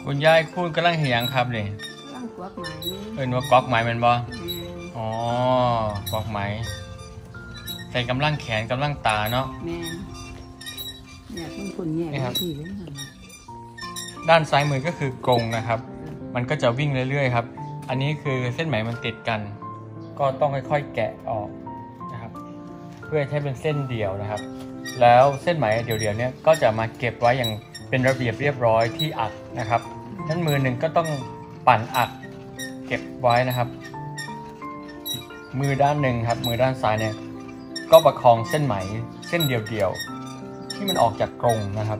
คุณยายพูดกำลังเหียงครับนี่ร่างกวักไหมว่ากอกไหมมันบ่อ๋อกอกไหมใส่กำลังแขนกำลังตาเนาะแม่เนี่ยต้องคนแย่ที่เลยด้านซ้ายมือก็คือกรงนะครับมันก็จะวิ่งเรื่อยๆครับอันนี้คือเส้นไหมมันติดกันก็ต้องค่อยๆแกะออกนะครับเพื่อให้เป็นเส้นเดี่ยวนะครับแล้วเส้นไหมเดี่ยวๆเนี้ยก็จะมาเก็บไว้อย่างเป็นระเบียบเรียบร้อยที่อักนะครับนั้นมือหนึ่งก็ต้องปั่นอักเก็บไว้นะครับมือด้านหนึ่งครับมือด้านซ้ายเนี่ยก็ประคองเส้นไหมเส้นเดี่ยวๆที่มันออกจากกรงนะครับ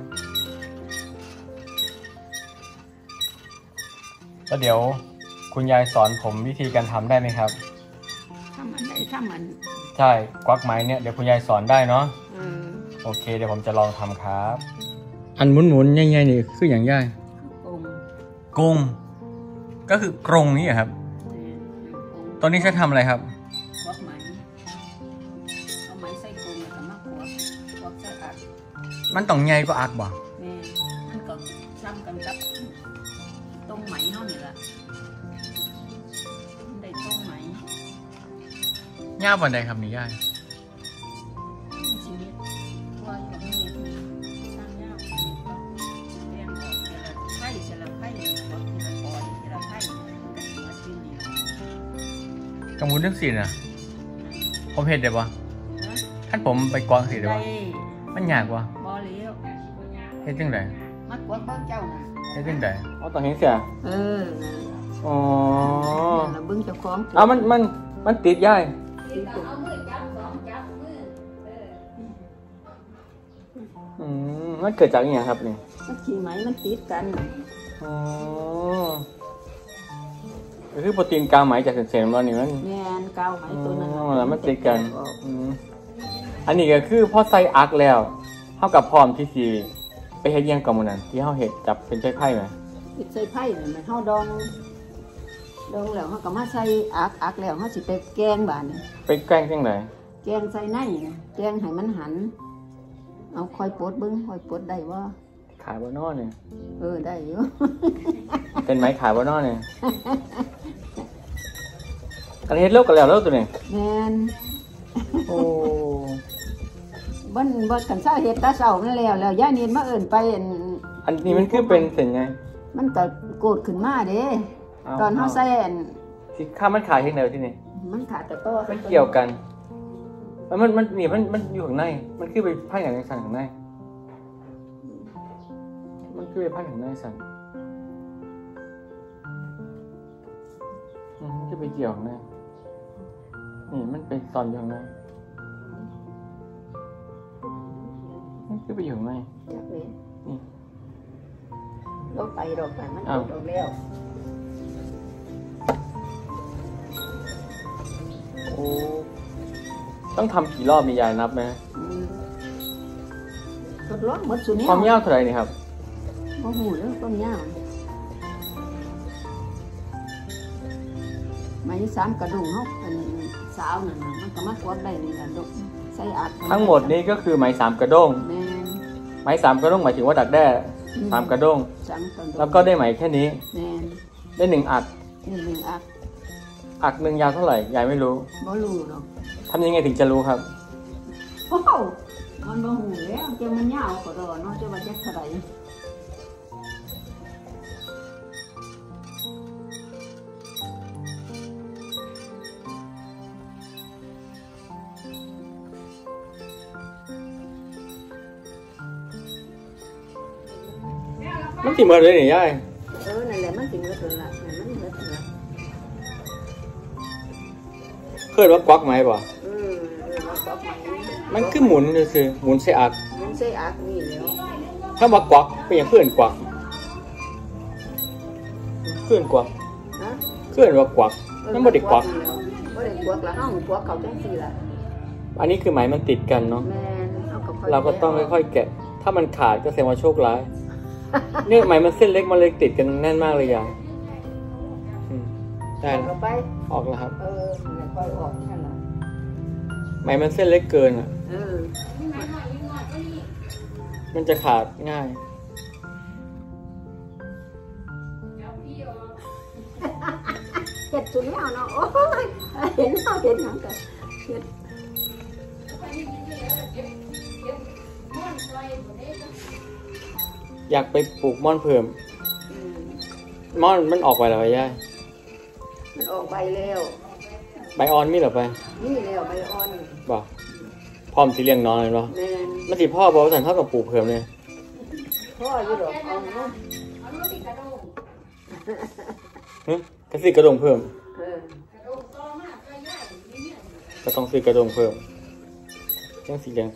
แล้วเดี๋ยวคุณยายสอนผมวิธีการทำได้ไหมครับทำมันได้ทำมันใช่กวักไม้เนี่ยเดี๋ยวคุณยายสอนได้เนาะโอเคเดี๋ยวผมจะลองทำครับอันหมุนๆง่ายๆนี่คืออย่างย่ายกรงก็คือกรงนี่ครับตอนนี้จะทำอะไรครับกวักไม้เอาไม้ใส่กรงแล้วก็มากวักใส่อัดมันต้องใหญ่กว่าอักบ่แม่มันก็ซ้ำกันกับตรงไหมเท่านี้ละได้ตรงไหมยาวกว่าใดครับนี่ย่ายชีวิตว่าอยู่นี่สร้างยาวเรียนออกเสร็จไข่เสร็จแล้วไข่วักทีละปอยทีละไข่กันมาชิ้นนี้กระมุนเรื่องสีน่ะผมเห็นได้ปะท่านผมไปกวางสีได้ปะมันยากปะบ่เลี้ยวเห็นจังไดมัดกวางเบิ้งเจ้าน่ะเห็นจังไดอ๋อต้องเห็นเสียอ๋อเบิ้งเจ้าของเอามันติดย่ายมันเกิดจากอย่างครับนี่มันขี้ไหมมันติดกันอ๋อคือโปรตีนกาวไหมจากเศษๆมันนี่มันแม่นกาวไหมตัวนั้นแล้วมันติดกันอันนี้ก็คือพอใส่อักแล้วเท่ากับพร้อมที่สีไปเฮ็ดยังกับมันนั้นที่เขาเฮ็ดจับเป็นใช้ไพ่ไหมใส่ไพ่เนี่ยมันเขาดองแล้วเขาก็มาใส่อักแล้วเขาสิไปแกงบานไปแกงจังไหนแกงใส่ในแกงให้มันหันเอาคอยปดเบิ้งคอยปดได้ว่าขายบนนอกเนี่ยได้อยู่เป็นไม้ขายบนนอกเนี่ยกันเฮ็ดเลิกกันแล้วตัวนี้แมนโอ้บ้านกันเศร้าเฮ็ดตาเศร้านั่นแล้วย่านินมาเอิ่นไปอันนี้มันคือเป็นเส้นไงมันก็โกรธขึ้นมาเด้ตอนเขาใส่ที่ข้ามันขายที่ไหนที่นี่มันขาดแต่ต้มันเกี่ยวกันแล้วมันนี่มันอยู่ข้างในมันคือไปพันอย่างในสั่งข้างในมันคือไปพันข้างในสั่งมันจะไปเกี่ยวข้างในนี่มันเป็นตอนอยู่ข้างในมันคือไปอยู่ข้างในนี่ลงไปมันตกแล้วโอ้ต้องทำกี่รอบมียายนับไหมทดลองหมดสุดนี้ความยาวเท่าไหร่นี่ครับโอ้โหแล้วความยาวไม้3กระดุมเขาเป็นสาวนั่นมันก็มากวดได้นี่แหละดกใส่อัดทั้งหมดนี้ก็คือไม้3กระด้งไม้3กระด้งหมายถึงว่าดักแด้3กระด้งแล้วก็ได้ไหมแค่นี้ได้1อัดอัก1ยาวเท่าไหร่ยายไม่รู้ไม่รู้หรอกทำยังไงถึงจะรู้ครับโอ้มันบ่หูแล้วเจ้ามันยาวก็รอเนาะเจ้าว่าจะเท่าไหร่มันสิเมื่อเลยนี่ยายนั่นแหละมันสิเมื่อเลยล่ะมันเมื่อเลยเคยว่ากวักไหมป่ะมันคือหมุนเลยคือหมุนใส่อักนี่แล้วถ้าว่ากวักเป็นอย่างเพื่อนกวักเพื่อนว่ากวักนั่นไม่ได้กวักแล้วห้องกวักเขาจังสี่ละอันนี้คือไหมมันติดกันเนาะเราก็ต้องค่อยๆแกะถ้ามันขาดก็แสดงว่าโชคร้ายเนี่ยไหมมันเส้นเล็กมันเลยติดกันแน่นมากเลยยายได้ออกแล้วครับไหมมันเส้นเล็กเกินอ่ะมันจะขาดง่ายสุดแล้วเนาะโอ้ยเห็นเขาเห็นหยังกันเห็นอยากไปปลูกม่อนเพิ่มม่อนมันออกไปแล้วย่ามันออกใบแล้วใบอ่อนมีหรอไปนี่แล้วใบอ่อนบอกพร้อมสิเลี้ยงน้องเลยเนาะแม่นมันสิพ่อบอกว่าสันเท่ากับปลูกเพิ่มเลยพ่ออยู่ดอกเอาเนาะก็ซื้อกระดงเพิ่มเออก็ต้องซื้อกระดงเพิ่มจังสีแดง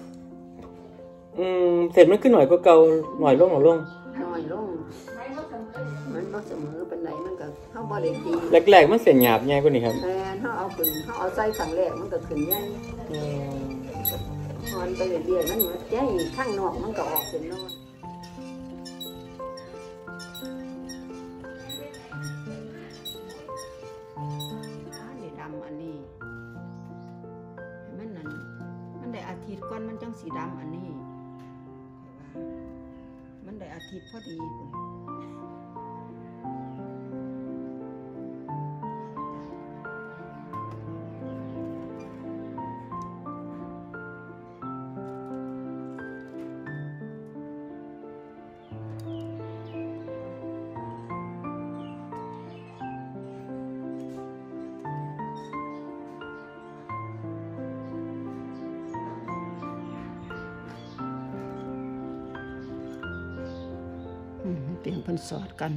เสร็จมันขึ้นหน่อยก็เก่าหน่อยลงน้อยลงมันบ่เสมอปานใดมันก็เฮาบ่ได้ตีแรกๆมันเส้นหยาบใหญ่กว่านี้ครับแม่นเฮาเอาขึ้นเฮาเอาใส่ครั้งแรกมันก็ขึ้นใหญ่พอนไปเรื่อยๆมันใหญ่ข้างนอกมันก็ออกเป็นน้อยนี่ดำอันนี้มันนั่นมันได้อาทิตย์ก่อนมันจังสีดำอันนี้มันได้อาทิตย์พอดีพุ่นเปลี่ยนเพิ่นสอดกัน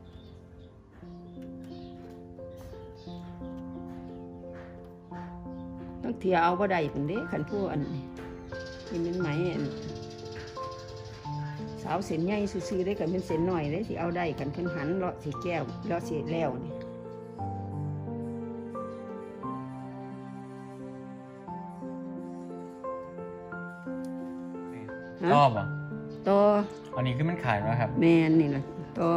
ต้องเที่ยวเอาบ่ได้พุ่นเด้คันผู้อันนี้เป็นไหมอันสาวเส้นใหญ่ซื่อๆได้กันเป็นเส้นหน่อยได้สิเอาได้คันเพิ่นหันเลาะสิแก้วเลาะสิแล้วนี่ชอบอ่ะต่ออันนี้คือมันขายแล้วครับแม่นนี่ล่ะต่อ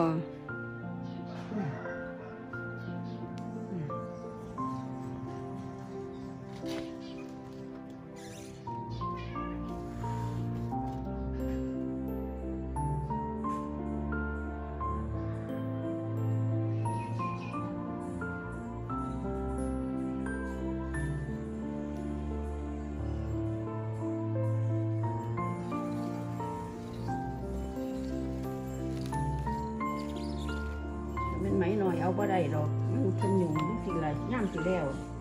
เป็นไหมหน่อยเอาบ่ได้ดอกมันเพิ่นยุ่งจังซี่ล่ะย่ามสิแล้ว